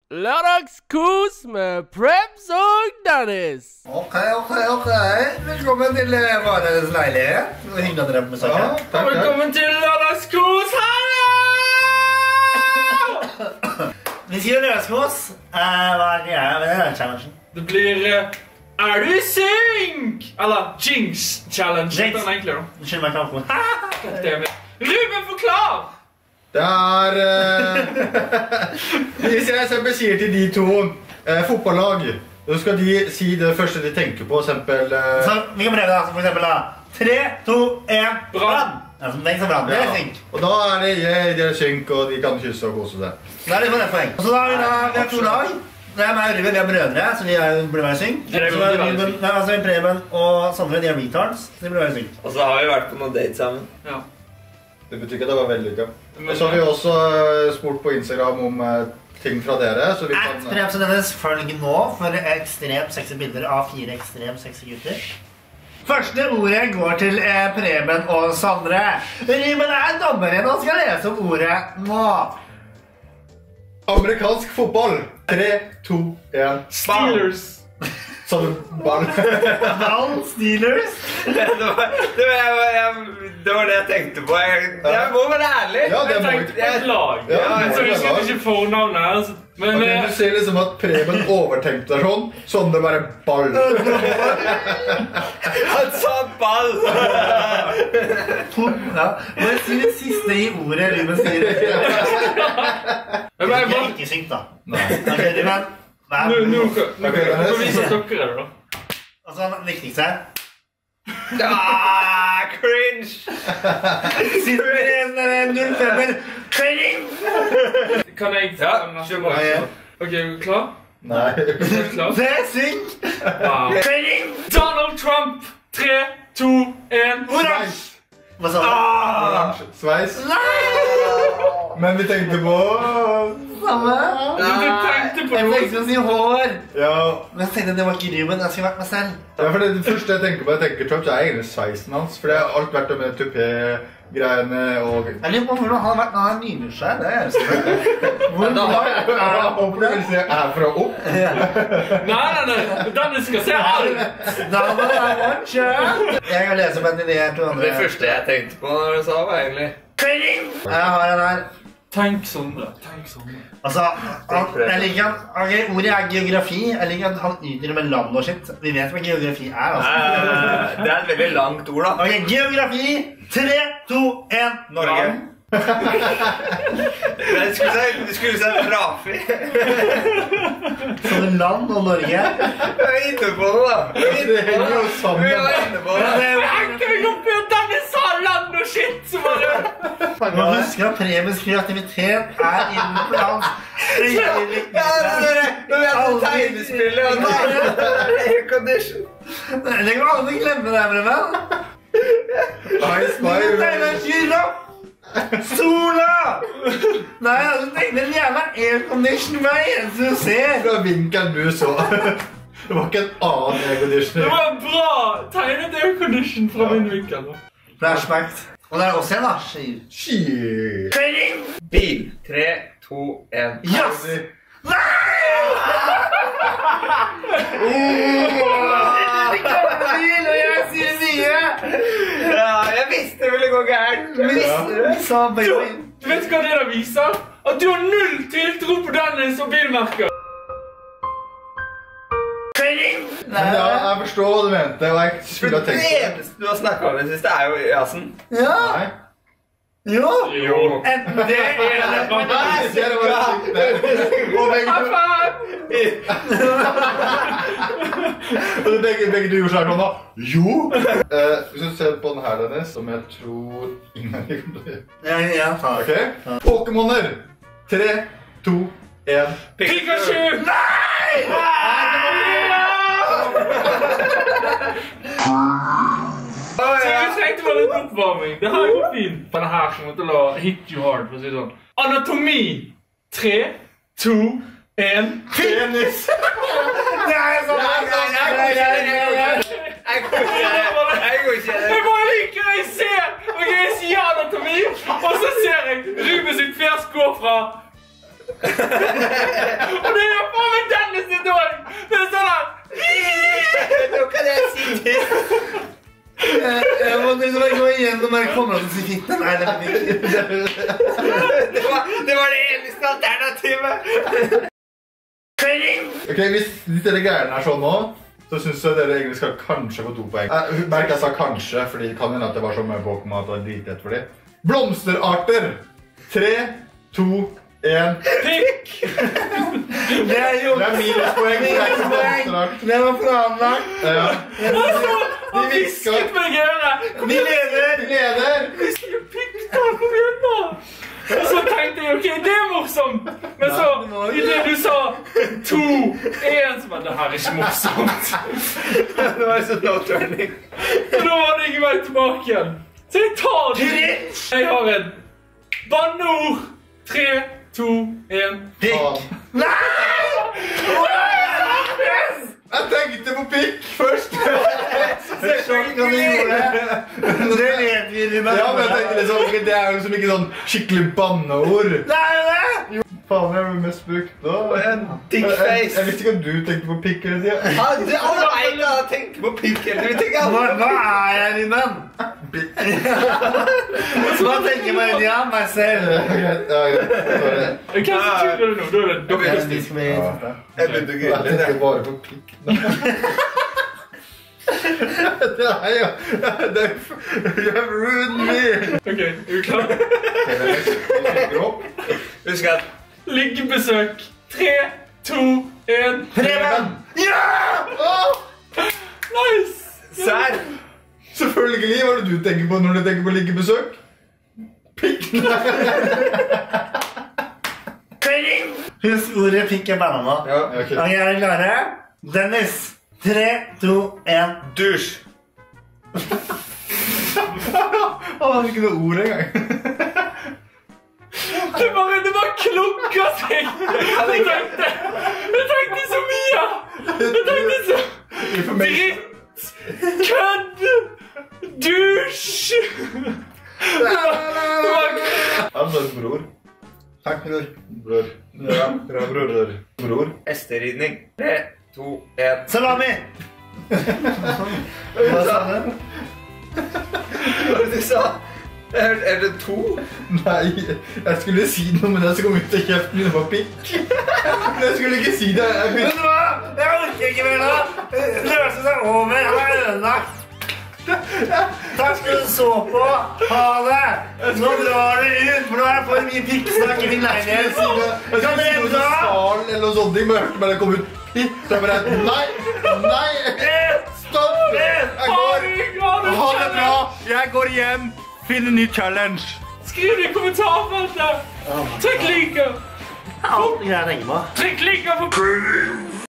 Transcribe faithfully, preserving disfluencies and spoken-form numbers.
Lørdagskos med Preps og Dennis. Ok, ok, ok. Velkommen til Varenes leilighet. Hyggelig at dere er på besøk. Ja, velkommen til lørdagskos. Hallo! Vi sier lørdagskos. Hva er det med denne challengen? Det blir Er du i synk? Eller Jinx challenge. Jinx. Det er enklere. Skyld meg knappen. Ruben, forklar! Det er uh, hvis jeg eksempel sier til de to uh, fotballag, så skal de si det første de tenker på, eksempel uh, Så vi kan prøve da, for eksempel da tre, to, en, brann! Ja, som tenker seg brann, det er synk. Og da er det jeg, de er synk, og de kan kysse og kose seg. Da er det for det poeng. Og så da har vi da, vi har to lag. Det er meg og Ruben, vi er brødre, så de er, burde være synk. Så er Ruben, nei, altså Preben og Sondre, de er retards, så de burde være synk. Og så har vi vært på noen date sammen. Ja. Det betyr ikke at det var vellykket. Og så har vi også uh, spurt på Instagram om uh, ting fra dere, så vi kan... At Preps og Dennis, følg nå for ekstremt sexy bilder av fire ekstremt sexy gutter. Første ordet går til eh, Preben og Sondre. Ruben er dommeren og skal lese om ordet nå. Amerikansk fotball. Tre, to, en. Steelers. Sånn ball. Ball, Steelers. Det var det, var, jeg, jeg, det var det jeg tenkte på. Jeg, jeg må være ærlig. Ja, det Jeg må tenkte på et lag. Ja, Ja, så vi det skal var- ikke fornavnet her. så- Men Okay, eh, du ser liksom at Preben overtenkte deg sånn, sånn det bare ball. Han sa ball. Ja. Bare si det siste i ordet Ruben sier. men Jeg bare- er ikke sykt da. Ok, Ruben. Nå, nå, nå, nå, Ok, nå Dennis. får vi vise dere det da. Og så det viktigste. Ah, cringe. Sitter med en null fem. Cringe! Kan jeg... Ja, kjør på. Ok, er du klar? Nei. Er du klar? Det er synk! Wow. Cringe! Donald Trump! Tre, to, en... Oransje! Hva sa du? Oransje. Sveis. Men vi tenkte på... Samme. Du tenkte på Jeg noe. tenkte å si hår. Ja, Men jeg tenkte det var ikke Ruben, jeg skulle vært meg selv. ja for det, det første jeg tenker på, jeg tenker Trump, så er egentlig sveisen hans. For det har alt vært det med tupé-greiene og... Jeg lurer på hvordan han har vært når han er nybeskjær, det er jeg husker. Hvor da har- langt er Jeg håper du vil si er fra opp. Nei, nei, nei. Dennis skal se alt. Da var det vårt kjørt. Jeg kan lese på en idé her til andre. Det første jeg tenkte på når du sa var egentlig... Cringe! Jeg har en her. Tenk Sondre. Tenk Sondre. Altså, han, jeg liker han, ok, ordet er geografi. Jeg liker at han yter med land og shit. Vi vet hva geografi er, altså. Eh, Det er et veldig langt ord da. Ok, geografi. Tre, to, en. Norge. Land. Det skulle si, det skulle si frafi. Så det er land og Norge. Jeg er inne på det da. Jeg er inne Det henger jo på det. sammen. Vi er inne på det. Det er jo- Tenk deg opp i at Dennis sa land og shit, så var det... Man husker at Prebens kreativitet er innenfor hans. Ja, det er det. Når vi er på tegnespillet og da er det aircondition. Det kan aldri glemme det, Preben. Ice Det er Spice. en giraff. Sola! Nei, altså, tenk den jævla aircondition hver eneste du ser. Fra vinkelen du så. Det var ikke en annen Det airconditioner. var en bra tegnet aircondition fra min vinkel. da. Flashback. Og det er også en da. Shit. Shit. Cringe! Bil. Tre, to, en. Yes! Bil, og jeg sier mye! Ja, jeg visste det ville gå gærent. Jeg visste det. Så baby. Du vet hva det der viser? At du har null tiltro på Dennis og bilmerker. Cringe! Men ja, jeg forstår hva du mente, og jeg For skulle ha det tenkt på det. eneste du har snakket om i det siste er jo jasen. Ja. Nei. Jo. Jo. Enten det eller Nei, ser du hva du sitter? Og begge to... Og det begge, begge du gjorde sånn da. Jo! Eh, hvis du ser på den her, Dennis, som jeg tror ingen kommer til å gjøre. Ja, ja, faen. Ok? Pokémoner. Tre, to, en. Pikachu! Så jeg tenkte på litt oppvarming. Det her går fint. Denne her kommer til å hit you hard, for å si det sånn. Anatomi. Tre, to, en. Penis! Nei, så Nei, nei, nei, nei, nei, nei, nei. Jeg går ikke det. Jeg går ikke det. Jeg bare liker å se. Ok, jeg sier anatomi, og så ser jeg Ruben sitt fjes gå fra... Og det Nei, det var ikke. Det var det, var det eneste alternativet. Ok, hvis, hvis dere gærne er sånn nå, så synes jeg dere egentlig skal kanskje få to poeng. Eh, merk jeg sa kanskje, fordi det kan hende at det var så mye Pokémon at det var dritlett for dem. Blomsterarter. Tre, to, en. Pikk! Det er jo... Det er minuspoeng. Det er ikke blomsterart. Det var planlagt. Ja. Altså, han De visket meg i øret! Vi leder. Vi leder. Visket pikk, da, kom igjen da! Og så tenkte jeg, ok, det er morsomt. Men så, i det du sa to, en, så var det her ikke morsomt. Det var sånn no turning. Og da var det ikke vei tilbake igjen. Så jeg tar det. Jeg har en banneord. Tre, to, en. Pikk. Nei! Jeg tenkte på pikk først. Selvfølgelig gjorde det. Det vet vi, Ruben. Ja, men jeg tenkte liksom, det er jo liksom ikke sånn skikkelig banneord. Nei, det! Faen, jeg ble mest brukt da. En dickface. Jeg, jeg visste ikke om du tenkte på pikk hele tiden. Ja, det- alle vet at jeg tenker på pikk. Du tenker Hva, alle. hva er jeg, Ruben? Hva tenker man i ja, meg selv? Ja, greit, ja, greit. Sorry. Hvem som turer det nå? Da er det Ok, dere. vi skal vi- Ja. Jeg begynte å Jeg grille tenker det. bare på pikk. Det er jo... Det er... You have ruined me. Ok, er du klar? Ok, men jeg trykker opp. Husk at Liggebesøk. Tre, to, en. Preben! Ja! Åh! Nice! Sær. Selvfølgelig, hva er det du tenker på når du tenker på liggebesøk? Pikk. Husk ordet pikk er banana. Ja. Ok. Ok, er dere klare? Dennis. Tre, to, en. Dusj. Han hadde ikke noe ord engang. Det var, det var klokka seg! Jeg tenkte, jeg tenkte så mye! Jeg tenkte så... Information. Dritt! Kødd! Dusj! Det var... Det var... Han sa bror. Takk, bror. Bror. Ja, bra, bror. Bror. Bror. Hesteridning. Tre, to, en. Salami! Hva sa du? Hva var det du sa? Er, er det to? Nei, jeg skulle si noe, men jeg kom ut av kjeften min på pikk. Men jeg skulle ikke si det. Jeg Vet begynte... du hva? Jeg orker ikke mer nå. Løse seg over. Han er ødelagt. Takk skal du så på. Ha det. Nå drar du ut, for nå er det for mye pikksnakk i min leilighet. Jeg skulle Kan si dere noe dra? til Salen eller noe sånt, men jeg hørte bare det kom ut pikk. Så jeg bare, nei, nei, stopp. Jeg går. Ha det bra. Jeg går hjem. Finn en ny challenge. Skriv det i kommentarfeltet! Trykk liker! Alt jeg tenker på. Trykk liker på...